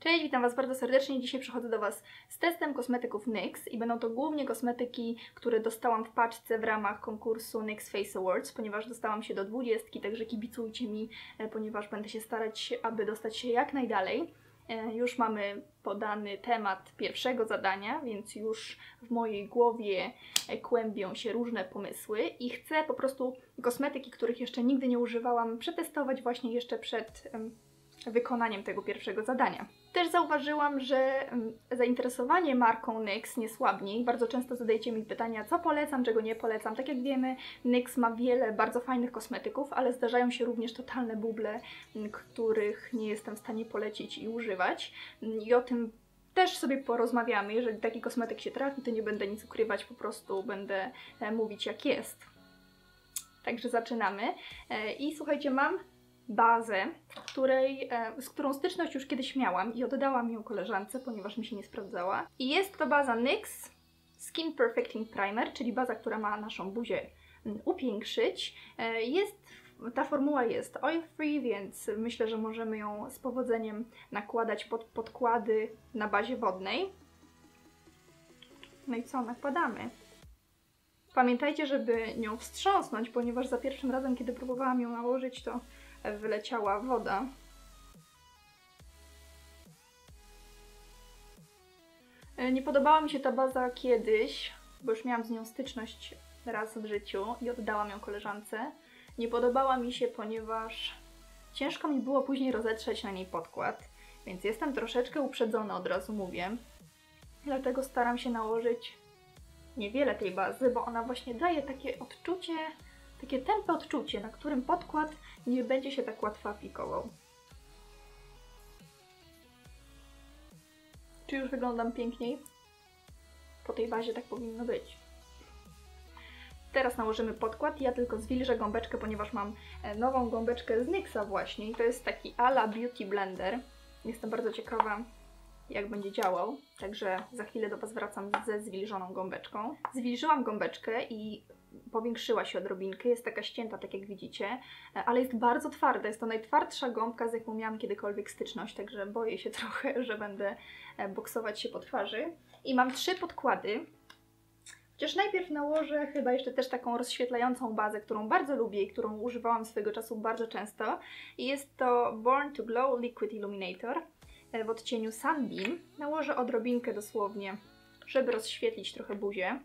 Cześć, witam Was bardzo serdecznie. Dzisiaj przychodzę do Was z testem kosmetyków NYX i będą to głównie kosmetyki, które dostałam w paczce w ramach konkursu NYX Face Awards, ponieważ dostałam się do 20, także kibicujcie mi, ponieważ będę się starać, aby dostać się jak najdalej. Już mamy podany temat pierwszego zadania, więc już w mojej głowie kłębią się różne pomysły i chcę po prostu kosmetyki, których jeszcze nigdy nie używałam, przetestować właśnie jeszcze przed wykonaniem tego pierwszego zadania. Też zauważyłam, że zainteresowanie marką NYX nie słabnie. Bardzo często zadajecie mi pytania, co polecam, czego nie polecam. Tak jak wiemy, NYX ma wiele bardzo fajnych kosmetyków, ale zdarzają się również totalne buble, których nie jestem w stanie polecić i używać. I o tym też sobie porozmawiamy. Jeżeli taki kosmetyk się trafi, to nie będę nic ukrywać, po prostu będę mówić jak jest. Także zaczynamy. I słuchajcie, mam bazę, z którą styczność już kiedyś miałam i oddałam ją koleżance, ponieważ mi się nie sprawdzała. I jest to baza NYX Skin Perfecting Primer, czyli baza, która ma naszą buzię upiększyć. Ta formuła jest oil free, więc myślę, że możemy ją z powodzeniem nakładać pod podkłady na bazie wodnej. No i co? Nakładamy. Pamiętajcie, żeby nią wstrząsnąć, ponieważ za pierwszym razem, kiedy próbowałam ją nałożyć, to wyleciała woda. Nie podobała mi się ta baza kiedyś, bo już miałam z nią styczność raz w życiu i oddałam ją koleżance. Nie podobała mi się, ponieważ ciężko mi było później rozetrzeć na niej podkład, więc jestem troszeczkę uprzedzona, od razu mówię. Dlatego staram się nałożyć niewiele tej bazy, bo ona właśnie daje takie odczucie, takie tępe odczucie, na którym podkład nie będzie się tak łatwo aplikował. Czy już wyglądam piękniej? Po tej bazie tak powinno być. Teraz nałożymy podkład. Ja tylko zwilżę gąbeczkę, ponieważ mam nową gąbeczkę z NYXa właśnie i to jest taki ala Beauty Blender. Jestem bardzo ciekawa, jak będzie działał, także za chwilę do Was wracam ze zwilżoną gąbeczką. Zwilżyłam gąbeczkę i powiększyła się odrobinkę, jest taka ścięta, tak jak widzicie, ale jest bardzo twarda, jest to najtwardsza gąbka, z jaką miałam kiedykolwiek styczność, także boję się trochę, że będę boksować się po twarzy. I mam 3 podkłady, chociaż najpierw nałożę chyba jeszcze też taką rozświetlającą bazę, którą bardzo lubię i którą używałam swego czasu bardzo często. I jest to Born to Glow Liquid Illuminator w odcieniu Sunbeam. Nałożę odrobinkę dosłownie, żeby rozświetlić trochę buzię.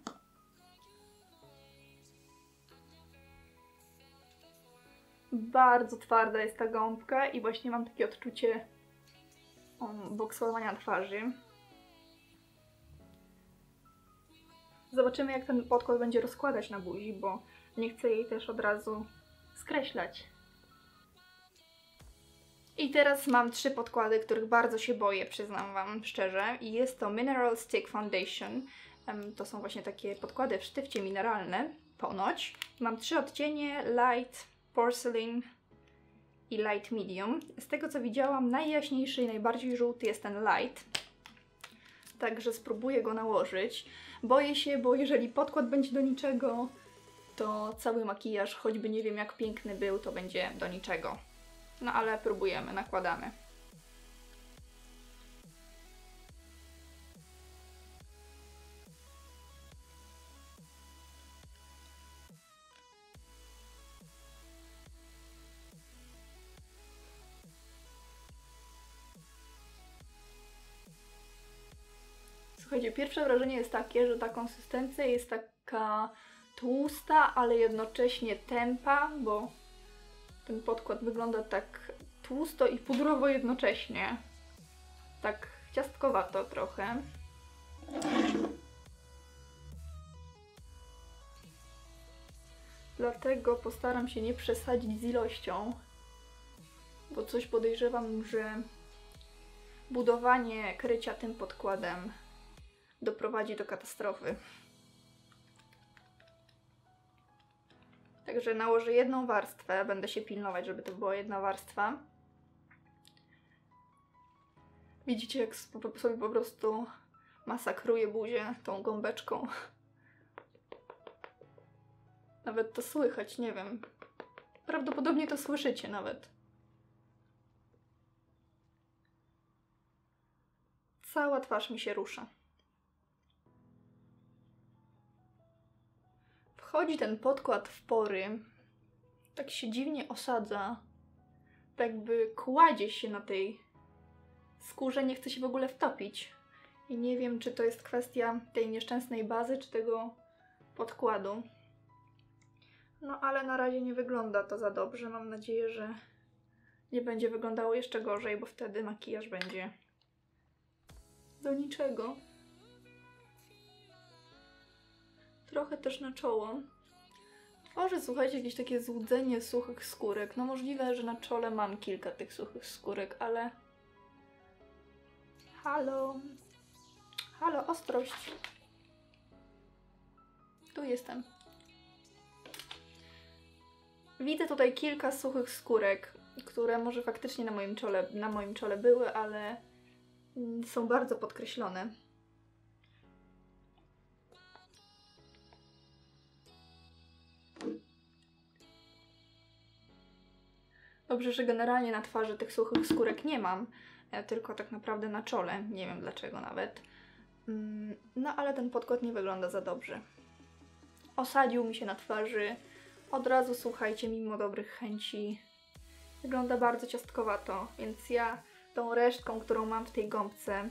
Bardzo twarda jest ta gąbka i właśnie mam takie odczucie boksowania twarzy. Zobaczymy, jak ten podkład będzie rozkładać na buzi, bo nie chcę jej też od razu skreślać. I teraz mam 3 podkłady, których bardzo się boję, przyznam Wam szczerze. I jest to Mineral Stick Foundation. To są właśnie takie podkłady w sztywcie mineralne, ponoć. Mam 3 odcienie, Light, Porcelain i Light Medium. Z tego co widziałam, najjaśniejszy i najbardziej żółty jest ten Light. Także spróbuję go nałożyć. Boję się, bo jeżeli podkład będzie do niczego, to cały makijaż, choćby nie wiem jak piękny był, to będzie do niczego. No ale próbujemy, nakładamy. Słuchajcie, pierwsze wrażenie jest takie, że ta konsystencja jest taka tłusta, ale jednocześnie tępa, bo ten podkład wygląda tak tłusto i pudrowo jednocześnie. Tak ciastkowato trochę. Dlatego postaram się nie przesadzić z ilością, bo coś podejrzewam, że budowanie krycia tym podkładem doprowadzi do katastrofy. Także nałożę jedną warstwę, będę się pilnować, żeby to była jedna warstwa. Widzicie, jak sobie po prostu masakruję buzię tą gąbeczką. Nawet to słychać, nie wiem. Prawdopodobnie to słyszycie nawet. Cała twarz mi się rusza. Wchodzi ten podkład w pory, tak się dziwnie osadza, tak jakby kładzie się na tej skórze, nie chce się w ogóle wtopić. I nie wiem, czy to jest kwestia tej nieszczęsnej bazy, czy tego podkładu. No ale na razie nie wygląda to za dobrze. Mam nadzieję, że nie będzie wyglądało jeszcze gorzej, bo wtedy makijaż będzie do niczego. Trochę też na czoło. Tworzę, słuchajcie, jakieś takie złudzenie suchych skórek. No możliwe, że na czole mam kilka tych suchych skórek, ale... Halo? Halo, ostrość. Tu jestem. Widzę tutaj kilka suchych skórek, które może faktycznie na moim czole były, ale są bardzo podkreślone. Dobrze, że generalnie na twarzy tych suchych skórek nie mam, tylko tak naprawdę na czole. Nie wiem dlaczego nawet. No ale ten podkład nie wygląda za dobrze. Osadził mi się na twarzy. Od razu, słuchajcie, mimo dobrych chęci wygląda bardzo ciastkowato, więc ja tą resztką, którą mam w tej gąbce,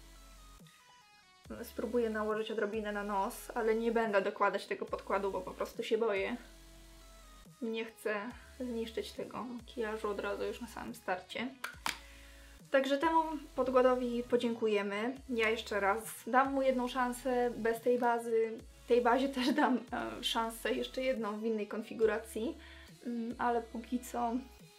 spróbuję nałożyć odrobinę na nos, ale nie będę dokładać tego podkładu, bo po prostu się boję. Nie chcę zniszczyć tego makijażu od razu już na samym starcie. Także temu podkładowi podziękujemy. Ja jeszcze raz dam mu jedną szansę bez tej bazy. Tej bazie też dam szansę jeszcze jedną w innej konfiguracji, ale póki co...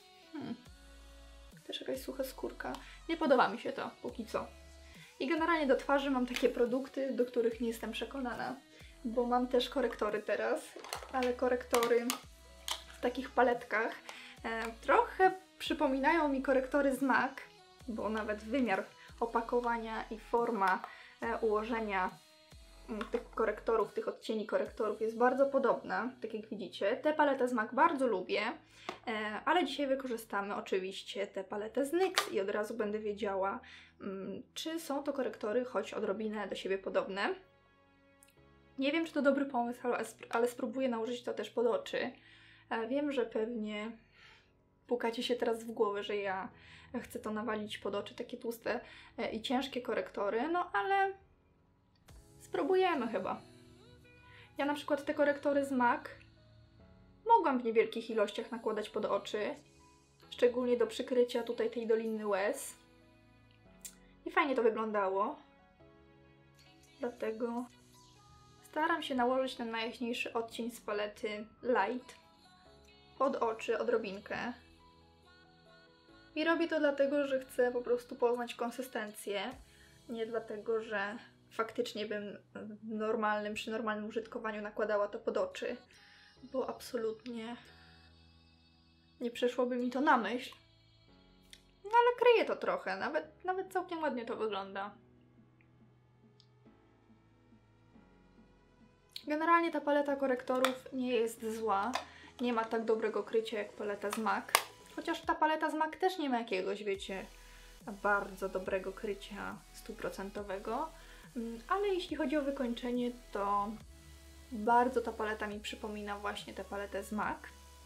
Też jakaś sucha skórka. Nie podoba mi się to póki co. I generalnie do twarzy mam takie produkty, do których nie jestem przekonana, bo mam też korektory teraz, ale korektory w takich paletkach trochę przypominają mi korektory z MAC, bo nawet wymiar opakowania i forma ułożenia tych korektorów, tych odcieni korektorów jest bardzo podobna, tak jak widzicie. Tę paletę z MAC bardzo lubię, ale dzisiaj wykorzystamy oczywiście tę paletę z NYX i od razu będę wiedziała, czy są to korektory choć odrobinę do siebie podobne. Nie wiem, czy to dobry pomysł, ale spróbuję nałożyć to też pod oczy. Wiem, że pewnie pukacie się teraz w głowę, że ja chcę to nawalić pod oczy, takie tłuste i ciężkie korektory, no ale spróbujemy chyba. Ja na przykład te korektory z MAC mogłam w niewielkich ilościach nakładać pod oczy, szczególnie do przykrycia tutaj tej doliny łez. I fajnie to wyglądało. Dlatego staram się nałożyć ten najjaśniejszy odcień z palety Light pod oczy odrobinkę. I robię to dlatego, że chcę po prostu poznać konsystencję, nie dlatego, że faktycznie bym przy normalnym użytkowaniu nakładała to pod oczy, bo absolutnie nie przyszłoby mi to na myśl. No ale kryje to trochę, nawet całkiem ładnie to wygląda. Generalnie ta paleta korektorów nie jest zła, nie ma tak dobrego krycia jak paleta z MAC, chociaż ta paleta z MAC też nie ma jakiegoś, wiecie, bardzo dobrego krycia 100%, ale jeśli chodzi o wykończenie, to bardzo ta paleta mi przypomina właśnie tę paletę z MAC.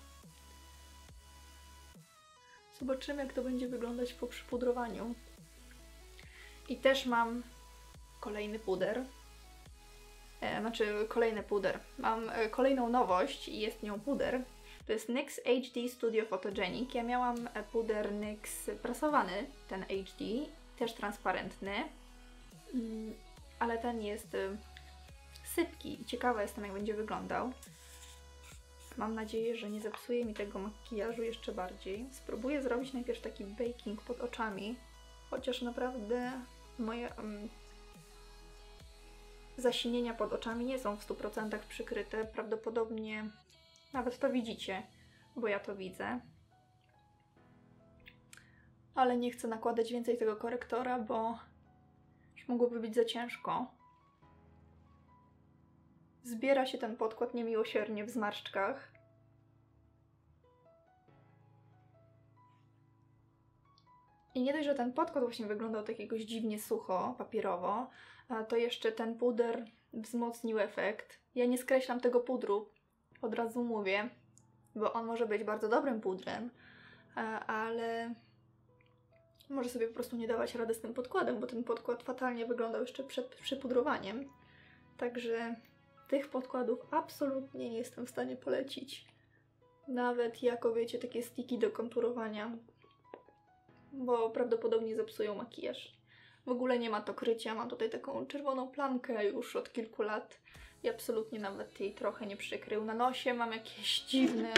Zobaczymy, jak to będzie wyglądać po przypudrowaniu. I też mam kolejny puder. Mam kolejną nowość i jest nią puder. To jest NYX HD Studio Photogenic. Ja miałam puder NYX prasowany, ten HD, też transparentny, ale ten jest sypki i ciekawa jestem, jak będzie wyglądał. Mam nadzieję, że nie zepsuje mi tego makijażu jeszcze bardziej. Spróbuję zrobić najpierw taki baking pod oczami, chociaż naprawdę moje zasinienia pod oczami nie są w 100% przykryte. Prawdopodobnie nawet to widzicie, bo ja to widzę. Ale nie chcę nakładać więcej tego korektora, bo już mogłoby być za ciężko. Zbiera się ten podkład niemiłosiernie w zmarszczkach. I nie dość, że ten podkład właśnie wyglądał tak jakoś dziwnie sucho, papierowo, to jeszcze ten puder wzmocnił efekt. Ja nie skreślam tego pudru, od razu mówię, bo on może być bardzo dobrym pudrem, ale może sobie po prostu nie dawać rady z tym podkładem, bo ten podkład fatalnie wyglądał jeszcze przed przypudrowaniem. Także tych podkładów absolutnie nie jestem w stanie polecić. Nawet jako, wiecie, takie sticki do konturowania, bo prawdopodobnie zepsują makijaż. W ogóle nie ma to krycia, mam tutaj taką czerwoną plamkę już od kilku lat i absolutnie nawet jej trochę nie przykrył. Na nosie mam jakieś dziwne,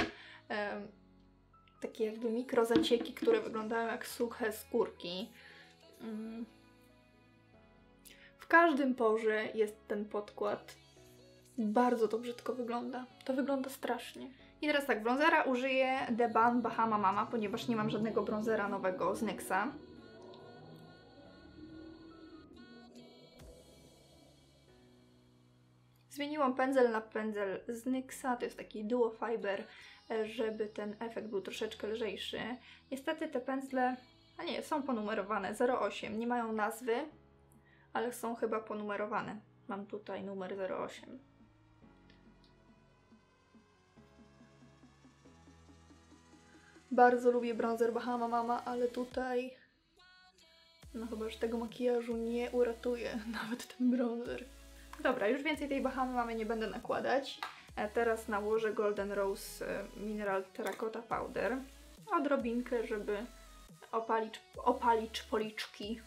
takie jakby mikrozacieki, które wyglądają jak suche skórki. W każdym porze jest ten podkład. Bardzo to brzydko wygląda. To wygląda strasznie. I teraz tak, bronzera użyję The Balm Bahama Mama, ponieważ nie mam żadnego bronzera nowego z NYXa. Zmieniłam pędzel na pędzel z NYXa, to jest taki duo fiber, żeby ten efekt był troszeczkę lżejszy. Niestety te pędzle, a nie, są ponumerowane 08, nie mają nazwy, ale są chyba ponumerowane. Mam tutaj numer 08. Bardzo lubię bronzer Bahama Mama, ale tutaj no chyba już tego makijażu nie uratuje nawet ten bronzer. Dobra, już więcej tej Bahamy Mamy nie będę nakładać. Teraz nałożę Golden Rose Mineral Terracotta Powder. Odrobinkę, żeby opalić policzki.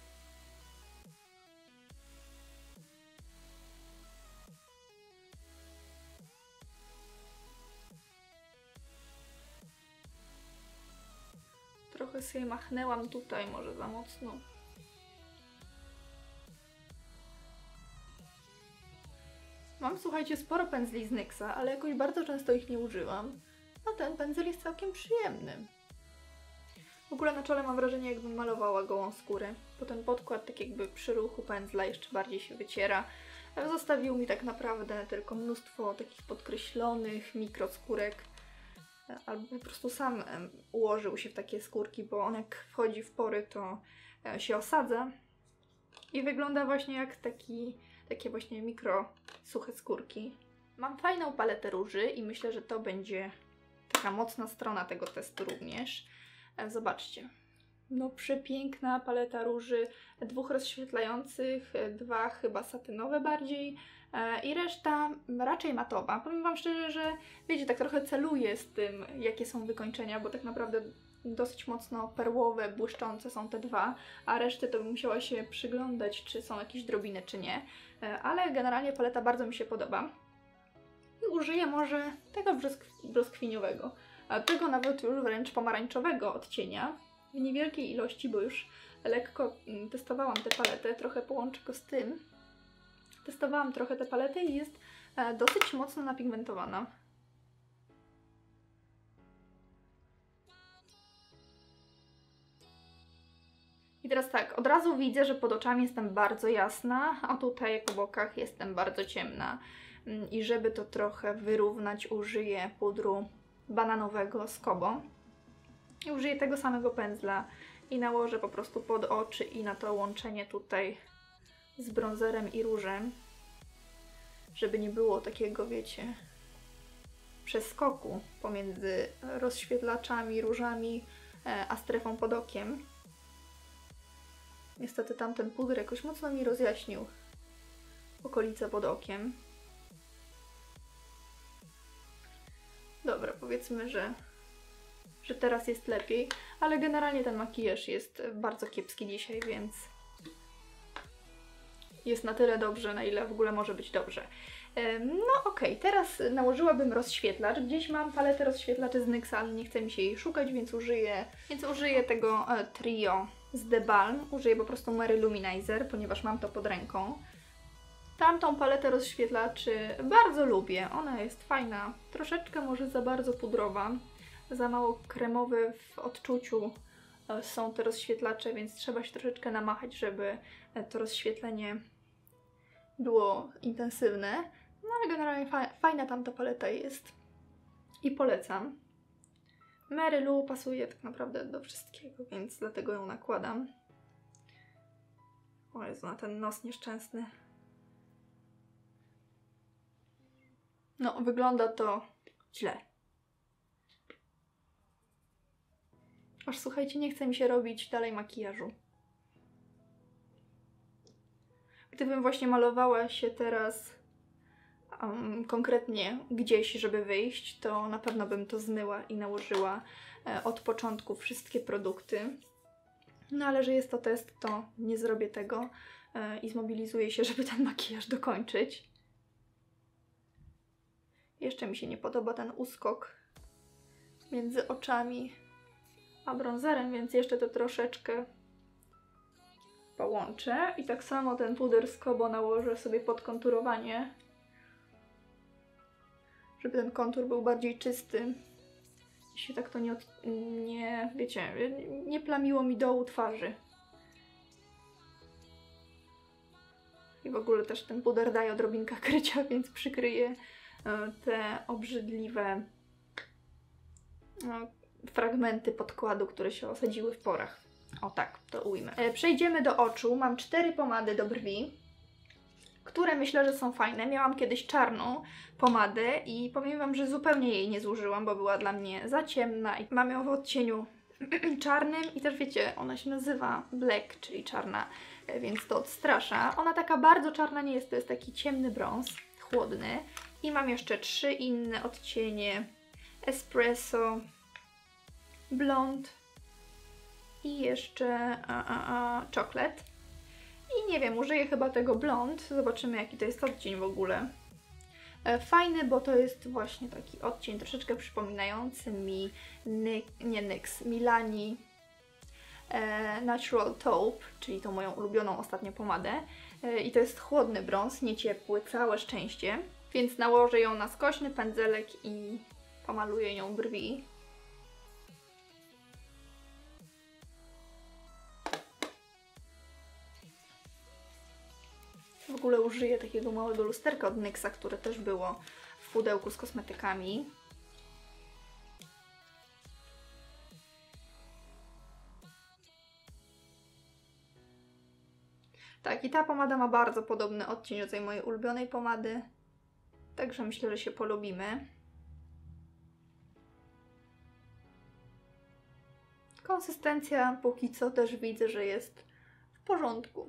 Trochę sobie machnęłam tutaj, może za mocno. Mam, słuchajcie, sporo pędzli z NYXa, ale jakoś bardzo często ich nie używam. A ten pędzel jest całkiem przyjemny. W ogóle na czole mam wrażenie, jakbym malowała gołą skórę, bo ten podkład tak jakby przy ruchu pędzla jeszcze bardziej się wyciera. Zostawił mi tak naprawdę tylko mnóstwo takich podkreślonych mikroskórek, albo po prostu sam ułożył się w takie skórki, bo on jak wchodzi w pory, to się osadza i wygląda właśnie jak takie właśnie mikro suche skórki. Mam fajną paletę róży i myślę, że to będzie taka mocna strona tego testu również. Zobaczcie. No przepiękna paleta róży, 2 rozświetlających, 2 chyba satynowe bardziej i reszta raczej matowa. Powiem Wam szczerze, że wiecie, tak trochę celuję z tym, jakie są wykończenia, bo tak naprawdę dosyć mocno perłowe, błyszczące są te 2, a resztę to bym musiała się przyglądać, czy są jakieś drobiny, czy nie. Ale generalnie paleta bardzo mi się podoba. I użyję może tego brzoskwiniowego, a tego nawet już wręcz pomarańczowego odcienia. W niewielkiej ilości, bo już lekko testowałam tę paletę, trochę połączę go z tym. Testowałam trochę tę paletę i jest dosyć mocno napigmentowana. I teraz tak, od razu widzę, że pod oczami jestem bardzo jasna, a tutaj po bokach jestem bardzo ciemna. I żeby to trochę wyrównać, użyję pudru bananowego z Kobo. I użyję tego samego pędzla i nałożę po prostu pod oczy i na to łączenie tutaj z bronzerem i różem, żeby nie było takiego, wiecie, przeskoku pomiędzy rozświetlaczami, różami, a strefą pod okiem. Niestety tamten puder jakoś mocno mi rozjaśnił okolice pod okiem. Dobra, powiedzmy, że teraz jest lepiej, ale generalnie ten makijaż jest bardzo kiepski dzisiaj, więc jest na tyle dobrze, na ile w ogóle może być dobrze. No okej, teraz nałożyłabym rozświetlacz. Gdzieś mam paletę rozświetlaczy z NYXa, ale nie chce mi się jej szukać, więc użyję tego trio z The Balm. Użyję po prostu Mary Luminizer, ponieważ mam to pod ręką. Tamtą paletę rozświetlaczy bardzo lubię. Ona jest fajna, troszeczkę może za bardzo pudrowa. Za mało kremowe w odczuciu są te rozświetlacze, więc trzeba się troszeczkę namachać, żeby to rozświetlenie było intensywne. No ale generalnie fajna tamta paleta jest i polecam. Mary Lou pasuje tak naprawdę do wszystkiego, więc dlatego ją nakładam. O Jezu, na ten nos nieszczęsny. No, wygląda to źle. Aż słuchajcie, nie chce mi się robić dalej makijażu. Gdybym właśnie malowała się teraz konkretnie gdzieś, żeby wyjść, to na pewno bym to zmyła i nałożyła od początku wszystkie produkty. No ale że jest to test, to nie zrobię tego i zmobilizuję się, żeby ten makijaż dokończyć. Jeszcze mi się nie podoba ten uskok między oczami a bronzerem, więc jeszcze to troszeczkę połączę. I tak samo ten puder z Kobo nałożę sobie pod konturowanie, żeby ten kontur był bardziej czysty. I się tak to nie plamiło mi dołu twarzy. I w ogóle też ten puder daje odrobinkę krycia, więc przykryje te obrzydliwe fragmenty podkładu, które się osadziły w porach. O tak, to ujmę. Przejdziemy do oczu. Mam 4 pomady do brwi, które myślę, że są fajne. Miałam kiedyś czarną pomadę i powiem Wam, że zupełnie jej nie zużyłam, bo była dla mnie za ciemna i mam ją w odcieniu czarnym i też wiecie, ona się nazywa black, czyli czarna, więc to odstrasza. Ona taka bardzo czarna nie jest, to jest taki ciemny brąz, chłodny. I mam jeszcze 3 inne odcienie: espresso, blond i jeszcze chocolate. I nie wiem, użyję chyba tego blond. Zobaczymy, jaki to jest odcień w ogóle. Fajny, bo to jest właśnie taki odcień troszeczkę przypominający mi Milani Natural Taupe, czyli tą moją ulubioną ostatnio pomadę. I to jest chłodny brąz, nie ciepły, całe szczęście. Więc nałożę ją na skośny pędzelek i pomaluję nią brwi. W ogóle użyję takiego małego lusterka od NYXa, które też było w pudełku z kosmetykami. Tak, i ta pomada ma bardzo podobny odcień do tej mojej ulubionej pomady. Także myślę, że się polubimy. Konsystencja póki co też widzę, że jest w porządku.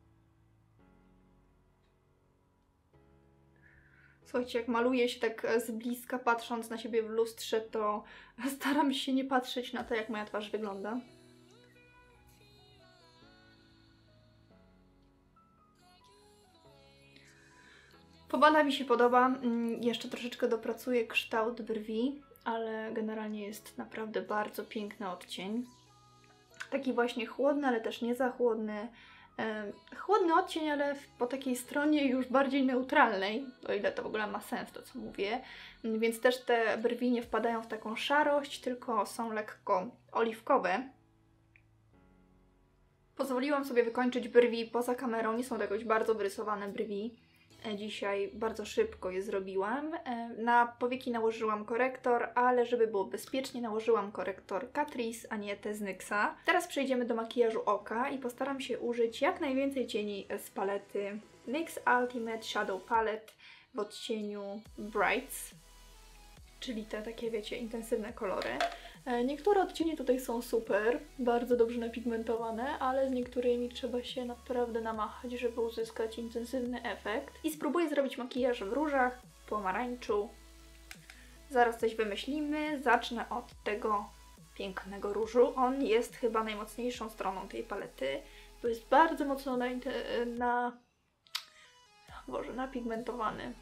Słuchajcie, jak maluję się tak z bliska, patrząc na siebie w lustrze, to staram się nie patrzeć na to, jak moja twarz wygląda. Pomada mi się podoba. Jeszcze troszeczkę dopracuję kształt brwi, ale generalnie jest naprawdę bardzo piękny odcień. Taki właśnie chłodny, ale też nie za chłodny. Chłodny odcień, ale po takiej stronie już bardziej neutralnej, o ile to w ogóle ma sens to, co mówię. Więc też te brwi nie wpadają w taką szarość, tylko są lekko oliwkowe. Pozwoliłam sobie wykończyć brwi poza kamerą, nie są to jakoś bardzo wyrysowane brwi. Dzisiaj bardzo szybko je zrobiłam. Na powieki nałożyłam korektor, ale żeby było bezpiecznie, nałożyłam korektor Catrice, a nie te z NYXa. Teraz przejdziemy do makijażu oka i postaram się użyć jak najwięcej cieni z palety NYX Ultimate Shadow Palette w odcieniu Brights, czyli te takie, wiecie, intensywne kolory. Niektóre odcienie tutaj są super, bardzo dobrze napigmentowane, ale z niektórymi trzeba się naprawdę namachać, żeby uzyskać intensywny efekt. I spróbuję zrobić makijaż w różach, pomarańczu. Zaraz coś wymyślimy. Zacznę od tego pięknego różu. On jest chyba najmocniejszą stroną tej palety, bo jest bardzo mocno napigmentowany.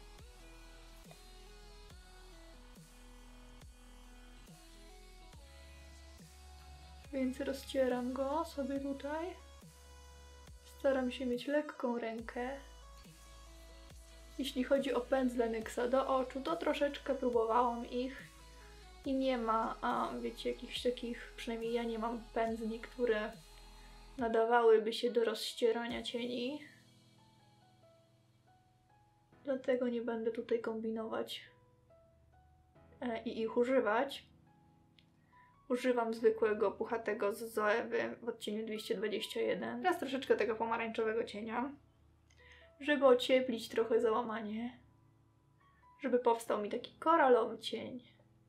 Więc rozcieram go sobie tutaj. Staram się mieć lekką rękę. Jeśli chodzi o pędzle NYXa do oczu, to troszeczkę próbowałam ich i nie ma, wiecie, jakichś takich, przynajmniej ja nie mam pędzli, które nadawałyby się do rozcierania cieni. Dlatego nie będę tutaj kombinować i ich używać. Używam zwykłego puchatego z Zoewy w odcieniu 221. Teraz troszeczkę tego pomarańczowego cienia, żeby ocieplić trochę załamanie, żeby powstał mi taki koralowy cień.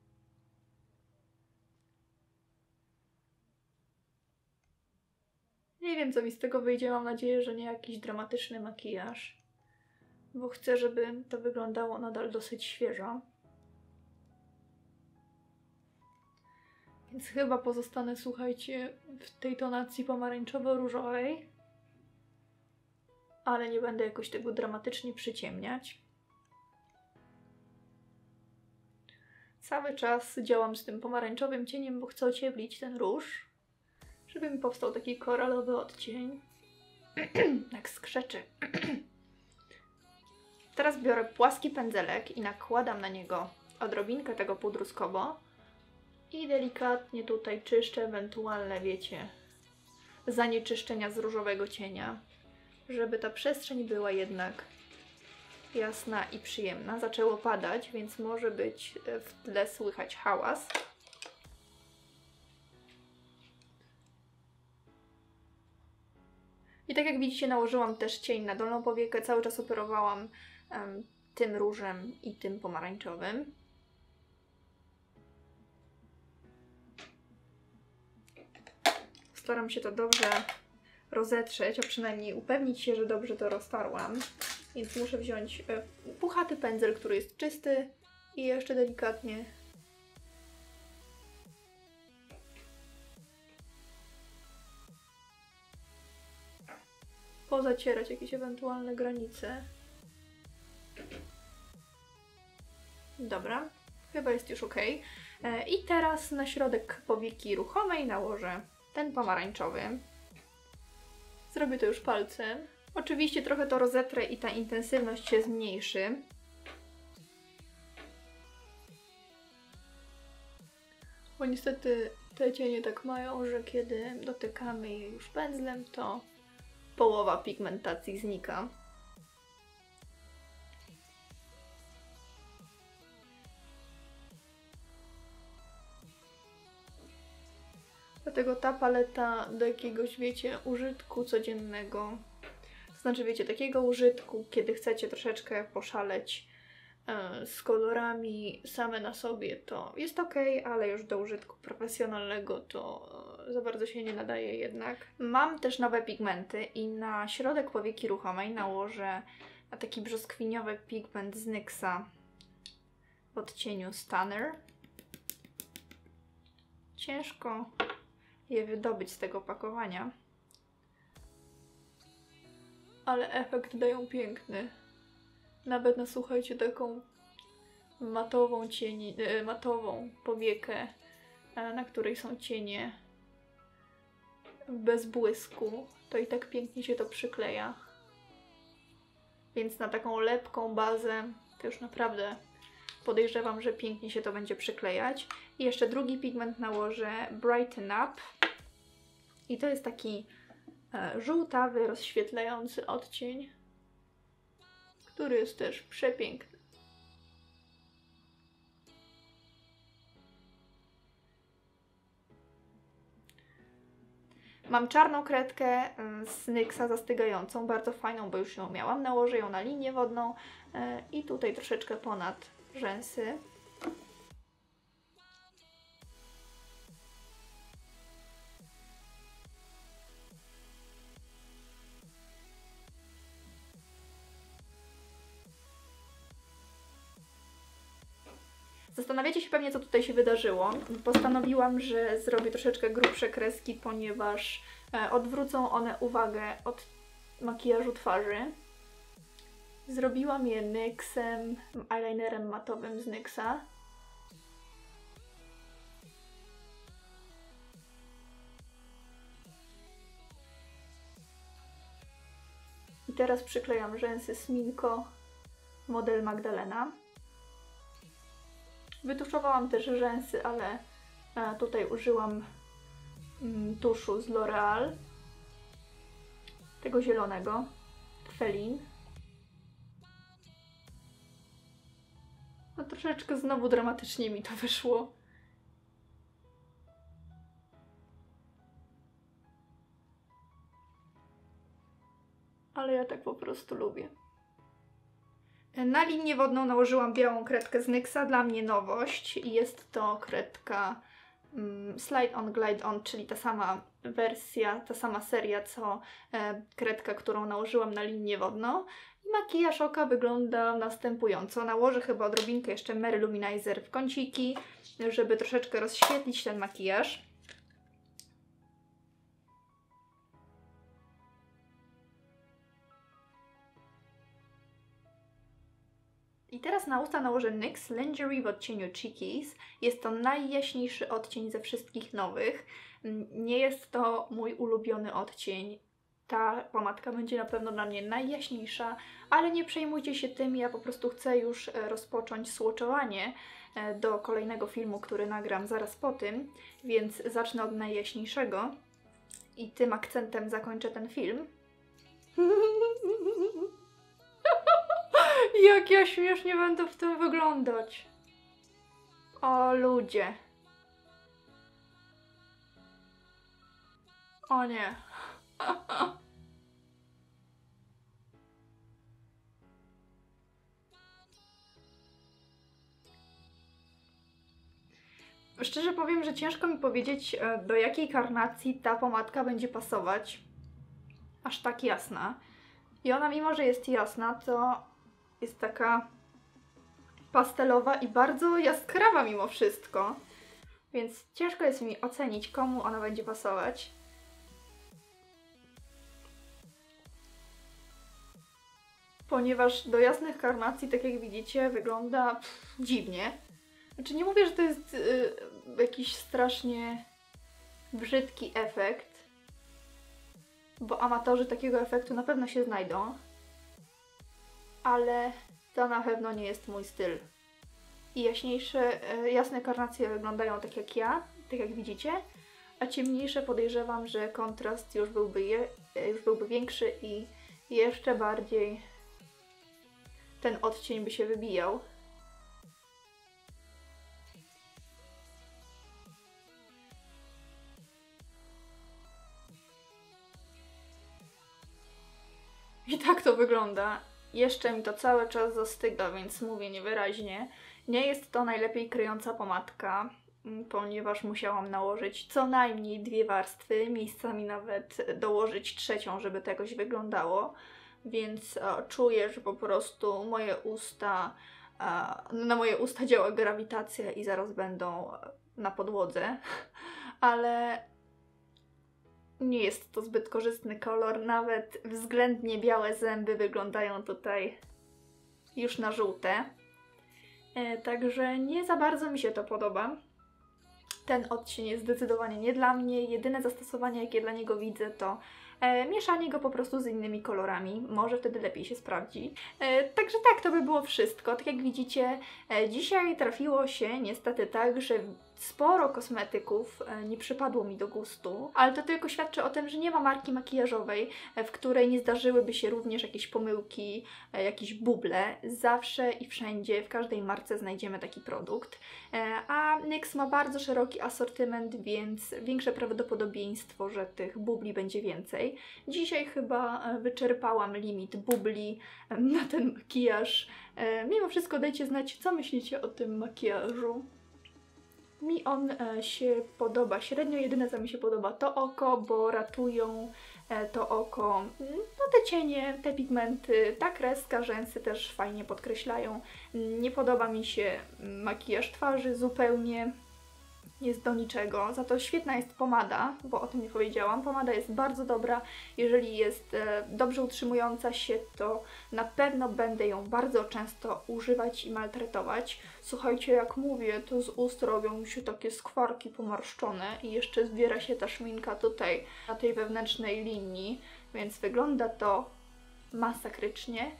Nie wiem, co mi z tego wyjdzie, mam nadzieję, że nie jakiś dramatyczny makijaż, bo chcę, żeby to wyglądało nadal dosyć świeżo. Więc chyba pozostanę, słuchajcie, w tej tonacji pomarańczowo-różowej, ale nie będę jakoś tego dramatycznie przyciemniać. Cały czas działam z tym pomarańczowym cieniem, bo chcę ocieplić ten róż, żeby mi powstał taki koralowy odcień. Jak skrzeczy. Teraz biorę płaski pędzelek i nakładam na niego odrobinkę tego pudru Scobo i delikatnie tutaj czyszczę ewentualne, wiecie, zanieczyszczenia z różowego cienia, żeby ta przestrzeń była jednak jasna i przyjemna. Zaczęło padać, więc może być w tle słychać hałas. I tak jak widzicie, nałożyłam też cień na dolną powiekę. Cały czas operowałam tym różem i tym pomarańczowym. Staram się to dobrze rozetrzeć, a przynajmniej upewnić się, że dobrze to roztarłam. Więc muszę wziąć puchaty pędzel, który jest czysty i jeszcze delikatnie pozacierać jakieś ewentualne granice. Dobra, chyba jest już ok. I teraz na środek powieki ruchomej nałożę ten pomarańczowy. Zrobię to już palcem. Oczywiście trochę to rozetrę i ta intensywność się zmniejszy. Bo niestety te cienie tak mają, że kiedy dotykamy je już pędzlem, to połowa pigmentacji znika. Dlatego ta paleta do jakiegoś, wiecie, użytku codziennego, to znaczy, wiecie, takiego użytku, kiedy chcecie troszeczkę poszaleć z kolorami same na sobie, to jest ok, ale już do użytku profesjonalnego to za bardzo się nie nadaje jednak. Mam też nowe pigmenty i na środek powieki ruchomej nałożę taki brzoskwiniowy pigment z NYXa w odcieniu Stunner. Ciężko je wydobyć z tego opakowania, ale efekt dają piękny. Nawet na, słuchajcie, taką matową powiekę, na której są cienie bez błysku, to i tak pięknie się to przykleja. Więc na taką lepką bazę to już naprawdę podejrzewam, że pięknie się to będzie przyklejać. I jeszcze drugi pigment nałożę, Brighten Up. I to jest taki żółtawy, rozświetlający odcień, który jest też przepiękny. Mam czarną kredkę z NYXa zastygającą, bardzo fajną, bo już ją miałam. Nałożę ją na linię wodną i tutaj troszeczkę ponad rzęsy. Zastanawiacie się pewnie, co tutaj się wydarzyło. Postanowiłam, że zrobię troszeczkę grubsze kreski, ponieważ odwrócą one uwagę od makijażu twarzy. Zrobiłam je NYX-em, eyelinerem matowym z NYXa. I teraz przyklejam rzęsy Sminko model Magdalena. Wytuszowałam też rzęsy, ale tutaj użyłam tuszu z L'Oreal, tego zielonego, Felin. No troszeczkę znowu dramatycznie mi to wyszło. ale ja tak po prostu lubię. Na linię wodną nałożyłam białą kredkę z NYXa, dla mnie nowość. Jest to kredka Slide On Glide On, czyli ta sama wersja, ta sama seria, co kredka, którą nałożyłam na linię wodną. I makijaż oka wygląda następująco. Nałożę chyba odrobinkę jeszcze Mary Luminizer w kąciki, żeby troszeczkę rozświetlić ten makijaż. I teraz na usta nałożę NYX Lingerie w odcieniu Cheekies. Jest to najjaśniejszy odcień ze wszystkich nowych. Nie jest to mój ulubiony odcień. Ta pomadka będzie na pewno dla mnie najjaśniejsza, ale nie przejmujcie się tym, ja po prostu chcę już rozpocząć swatchowanie do kolejnego filmu, który nagram zaraz po tym, więc zacznę od najjaśniejszego i tym akcentem zakończę ten film. Jak ja śmiesznie będę w tym wyglądać. O ludzie. O nie. Szczerze powiem, że ciężko mi powiedzieć, do jakiej karnacji ta pomadka będzie pasować. Aż tak jasna. I ona, mimo że jest jasna, to jest taka pastelowa i bardzo jaskrawa mimo wszystko. Więc ciężko jest mi ocenić, komu ona będzie pasować. Ponieważ do jasnych karnacji, tak jak widzicie, wygląda dziwnie. Znaczy nie mówię, że to jest jakiś strasznie brzydki efekt, bo amatorzy takiego efektu na pewno się znajdą, ale to na pewno nie jest mój styl. I jasne karnacje wyglądają tak jak ja, tak jak widzicie, a ciemniejsze podejrzewam, że kontrast już byłby większy i jeszcze bardziej ten odcień by się wybijał. I tak to wygląda. Jeszcze mi to cały czas zastyga, więc mówię niewyraźnie. Nie jest to najlepiej kryjąca pomadka, ponieważ musiałam nałożyć co najmniej 2 warstwy, miejscami nawet dołożyć 3, żeby to jakoś wyglądało. Więc czuję, że po prostu na moje usta działa grawitacja i zaraz będą na podłodze. Ale nie jest to zbyt korzystny kolor, nawet względnie białe zęby wyglądają tutaj już na żółte. Także nie za bardzo mi się to podoba. Ten odcień jest zdecydowanie nie dla mnie. Jedyne zastosowanie, jakie dla niego widzę, to mieszanie go po prostu z innymi kolorami. Może wtedy lepiej się sprawdzi. Także tak, to by było wszystko. Tak jak widzicie, dzisiaj trafiło się niestety tak, że sporo kosmetyków nie przypadło mi do gustu, ale to tylko świadczy o tym, że nie ma marki makijażowej, w której nie zdarzyłyby się również jakieś pomyłki, jakieś buble. Zawsze i wszędzie, w każdej marce znajdziemy taki produkt. A NYX ma bardzo szeroki asortyment, więc większe prawdopodobieństwo, że tych bubli będzie więcej. Dzisiaj chyba wyczerpałam limit bubli na ten makijaż. Mimo wszystko dajcie znać, co myślicie o tym makijażu. Mi on się podoba średnio, jedyne co mi się podoba to oko, bo ratują to oko, no te cienie, te pigmenty, ta kreska, rzęsy też fajnie podkreślają. Nie podoba mi się makijaż twarzy zupełnie, jest do niczego. Za to świetna jest pomada, bo o tym nie powiedziałam. Pomada jest bardzo dobra. Jeżeli jest dobrze utrzymująca się, to na pewno będę ją bardzo często używać i maltretować. Słuchajcie, jak mówię, to z ust robią mi się takie skwarki pomarszczone i jeszcze zbiera się ta szminka tutaj na tej wewnętrznej linii, więc wygląda to masakrycznie.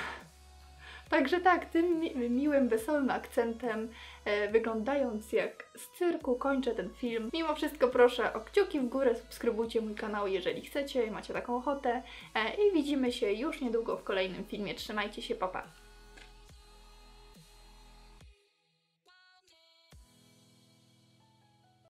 Także tak, tym miłym, wesołym akcentem, wyglądając jak z cyrku, kończę ten film. Mimo wszystko proszę o kciuki w górę, subskrybujcie mój kanał, jeżeli chcecie i macie taką ochotę. I widzimy się już niedługo w kolejnym filmie. Trzymajcie się, pa pa!